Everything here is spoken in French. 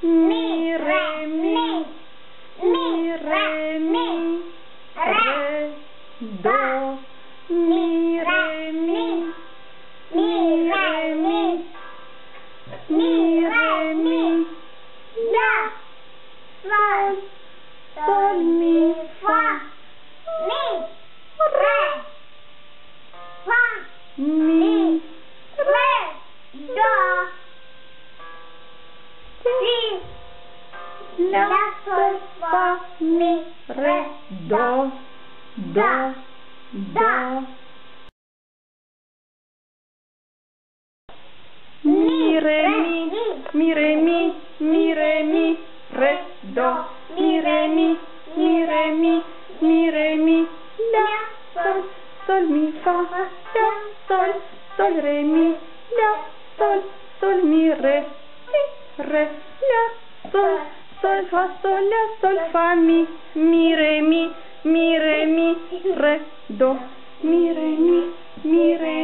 mi, re, mi, re, mi, re, do, mi, re, mi, re, mi, re, mi, la, sol, mi, fa, re, mi, re, do, si, la, sol, fa, mi, re, do, do, mi, re, mi, re, mi, re, mi, re, do, mi, re, mi, re, mi, re, mi, la, sol, mi, fa, la, sol, re, mi, la, sol, mi, re, la, sol, fa, la, sol, fa, mi, re, mi, re, do, mi, re, mi, re,